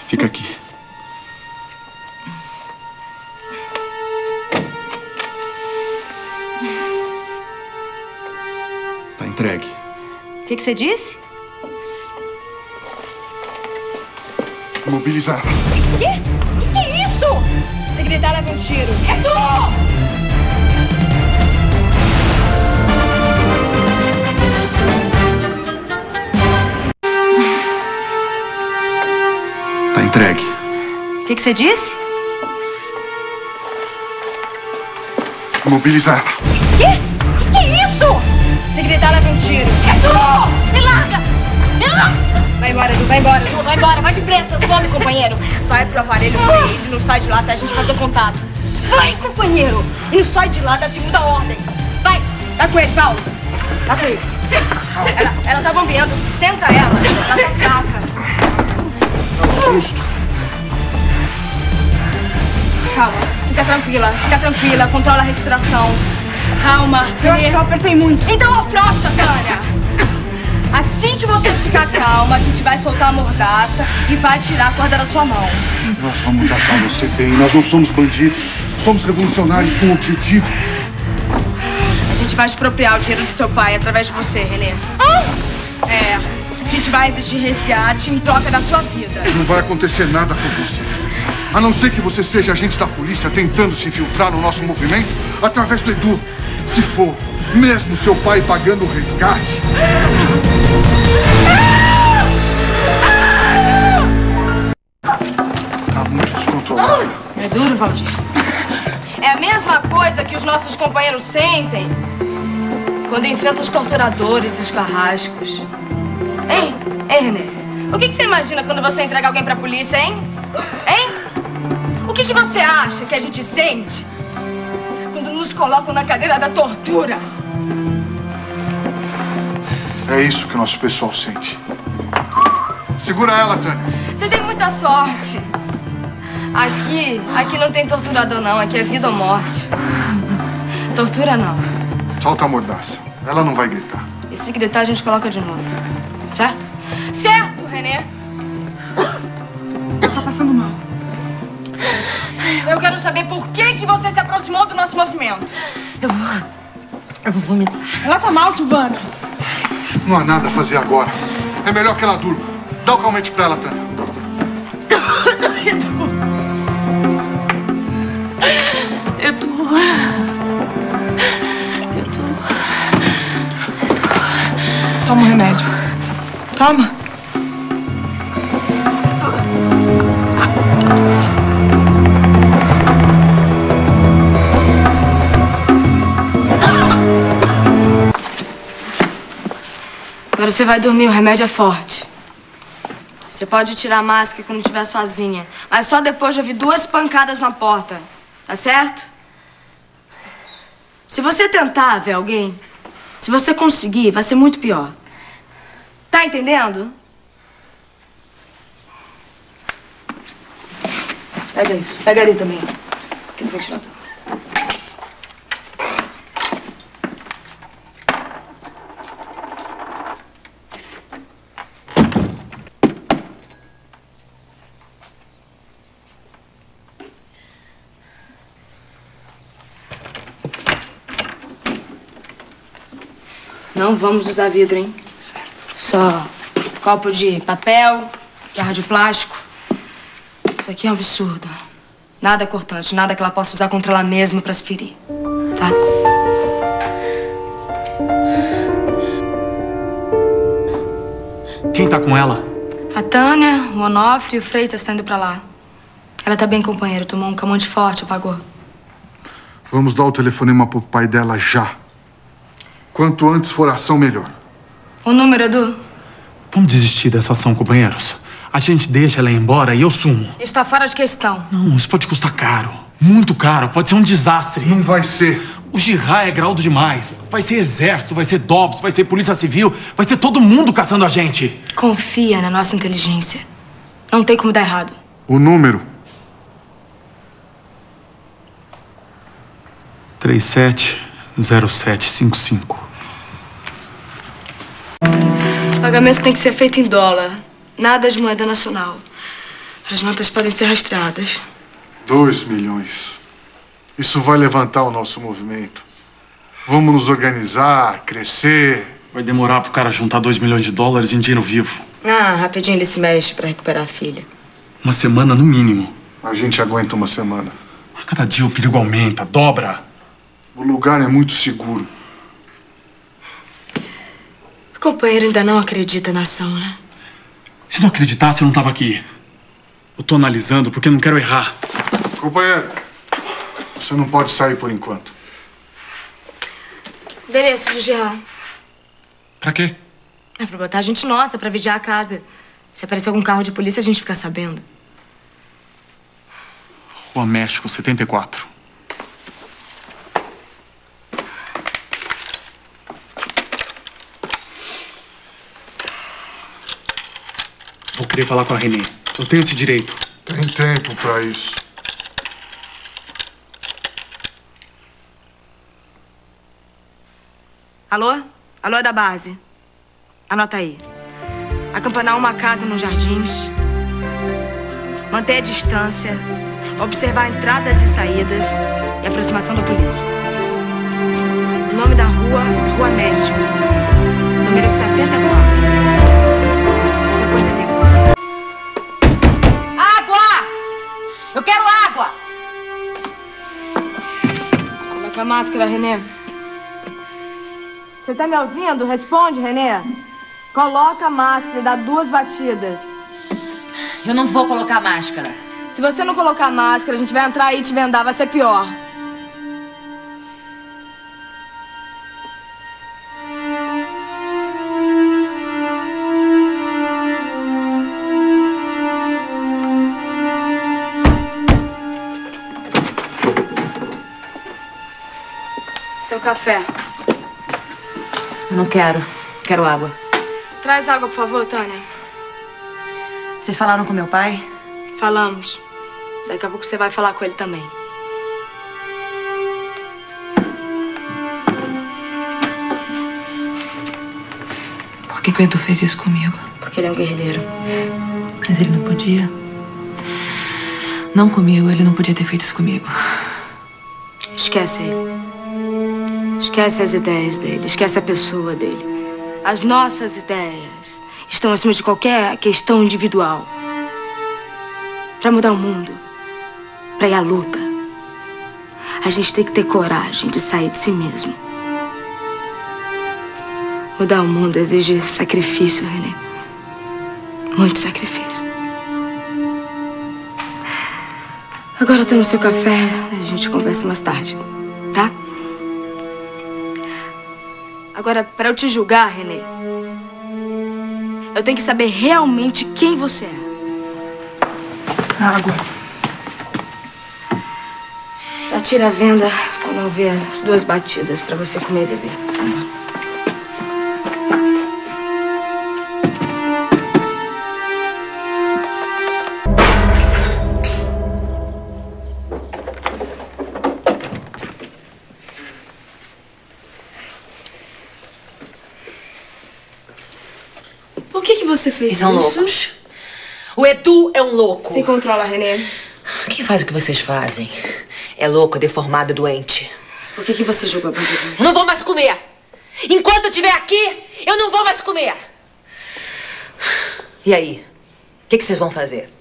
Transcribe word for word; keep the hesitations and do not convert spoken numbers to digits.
Fica aqui. Tá entregue. O que, que você disse? Mobilizar. Quê? Que que é isso? Se gritar, leva um tiro. É tu! Tá entregue. O que, que você disse? Mobilizar. Quê? Que que é isso? Se gritar, leva um tiro. É tu! Me larga! Me larga! Vai embora, Edu, vai embora, Edu, vai embora, vai depressa, some, companheiro. Vai pro aparelho três e não sai de lá até a gente fazer contato. Vai, companheiro! E não sai de lá da segunda ordem. Vai, tá com ele, Paulo. Tá com ele. Ela, ela tá bombeando, senta ela, ela tá fraca. Dá um susto. Calma, fica tranquila, fica tranquila, controla a respiração. Calma. Eu acho que eu apertei muito. Então afrouxa, Tânia. Assim que você ficar calma, a gente vai soltar a mordaça e vai tirar a corda da sua mão. Nós vamos tratar você bem. Nós não somos bandidos. Somos revolucionários com um objetivo. A gente vai expropriar o dinheiro do seu pai através de você, Renê. É, a gente vai exigir resgate em troca da sua vida. Não vai acontecer nada com você. A não ser que você seja agente da polícia tentando se infiltrar no nosso movimento através do Edu. Se for, mesmo seu pai pagando o resgate... Tá muito descontrolado. É duro, Valdir. É a mesma coisa que os nossos companheiros sentem quando enfrentam os torturadores e os carrascos. Hein? Hein, Renê? O que, que você imagina quando você entrega alguém pra polícia, hein? Hein? O que, que você acha que a gente sente quando nos colocam na cadeira da tortura? É isso que o nosso pessoal sente. Segura ela, Tânia. Você tem muita sorte. Aqui, aqui não tem torturador, não. Aqui é vida ou morte. Tortura, não. Solta a mordaça. Ela não vai gritar. E se gritar, a gente coloca de novo. Certo? Certo, Renê? Tá passando mal. Eu quero saber por que, que você se aproximou do nosso movimento. Eu vou... Eu vou vomitar. Ela tá mal, Silvana. Não há nada a fazer agora. É melhor que ela durma. Dá o calmante pra ela, Tânia. Edu. Edu. Edu. Toma o remédio. Toma. Agora você vai dormir, o remédio é forte. Você pode tirar a máscara quando estiver sozinha, mas só depois de ouvir duas pancadas na porta, tá certo? Se você tentar ver alguém, se você conseguir, vai ser muito pior. Tá entendendo? Pega isso, pega ali também. Aquele ventilador. Não vamos usar vidro, hein? Certo. Só copo de papel, jarra de plástico. Isso aqui é um absurdo. Nada cortante, nada que ela possa usar contra ela mesma pra se ferir. Tá? Quem tá com ela? A Tânia, o Onofre e o Freitas estão indo pra lá. Ela tá bem, companheiro. Tomou um calmante forte, apagou. Vamos dar o telefonema pro pai dela já. Quanto antes for ação, melhor. O número, Edu? Vamos desistir dessa ação, companheiros. A gente deixa ela ir embora e eu sumo. Isso tá fora de questão. Não, isso pode custar caro. Muito caro. Pode ser um desastre. Não vai ser. O Girá é graudo demais. Vai ser exército, vai ser D O P S, vai ser polícia civil. Vai ser todo mundo caçando a gente. Confia na nossa inteligência. Não tem como dar errado. O número? três sete zero sete cinco cinco. O pagamento tem que ser feito em dólar. Nada de moeda nacional. As notas podem ser rastreadas. Dois milhões. Isso vai levantar o nosso movimento. Vamos nos organizar, crescer. Vai demorar pro cara juntar dois milhões de dólares em dinheiro vivo. Ah, rapidinho ele se mexe pra recuperar a filha. Uma semana no mínimo. A gente aguenta uma semana. A cada dia o perigo aumenta, dobra. O lugar é muito seguro. O companheiro ainda não acredita na ação, né? Se não acreditasse, eu não tava aqui. Eu tô analisando porque eu não quero errar. Companheiro, você não pode sair por enquanto. Endereço de Gerard. Pra quê? É pra botar gente nossa pra vigiar a casa. Se aparecer algum carro de polícia, a gente fica sabendo. Rua México, setenta e quatro. Vou querer falar com a Renê. Eu tenho esse direito. Tem tempo pra isso. Alô? Alô, é da base. Anota aí. Acampanar uma casa nos jardins. Manter a distância. Observar entradas e saídas. E aproximação da polícia. O nome da rua, Rua México. Número setenta e quatro. Depois é ligo. Água! Eu quero água! Coloca a máscara, Renê. Você tá me ouvindo? Responde, Renê. Coloca a máscara e dá duas batidas. Eu não vou colocar máscara. Se você não colocar a máscara, a gente vai entrar aí e te vendar. Vai ser pior. Seu café. Eu não quero. Quero água. Traz água, por favor, Tânia. Vocês falaram com meu pai? Falamos. Daqui a pouco você vai falar com ele também. Por que que o Edu fez isso comigo? Porque ele é um guerrilheiro. Mas ele não podia. Não comigo, ele não podia ter feito isso comigo. Esquece ele. Esquece as ideias dele. Esquece a pessoa dele. As nossas ideias estão acima de qualquer questão individual. Pra mudar o mundo, pra ir à luta, a gente tem que ter coragem de sair de si mesmo. Mudar o mundo exige sacrifício, Renê. Muito sacrifício. Agora toma o seu café e a gente conversa mais tarde, tá? Agora, pra eu te julgar, Renê, eu tenho que saber realmente quem você é. Água. Só tira a venda quando eu ver as duas batidas pra você comer e beber. Por que que você fez Vocês são isso? loucos. O Edu é um louco. Se controla, Renê. Quem faz o que vocês fazem? É louco, deformado, doente. Por que que você jogou a bunda de mim? Não vou mais comer. Enquanto eu estiver aqui, eu não vou mais comer. E aí? O que que vocês vão fazer?